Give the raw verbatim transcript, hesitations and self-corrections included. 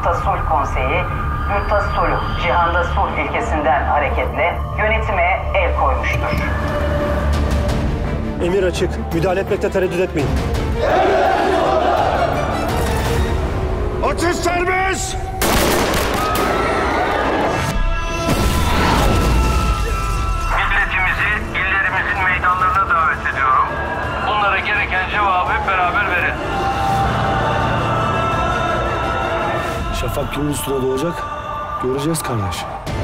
Yurtta Sulh Konseyi, Yurtta Sulh, Cihanda Sulh ilkesinden hareketle yönetime el koymuştur. Emir açık. Müdahale etmekte tereddüt etmeyin. Atış serbest! Milletimizi, illerimizin meydanlarına davet ediyorum. Bunlara gereken cevabı hep beraber verin. Şafak günün üstüne doğacak. Göreceğiz kardeş.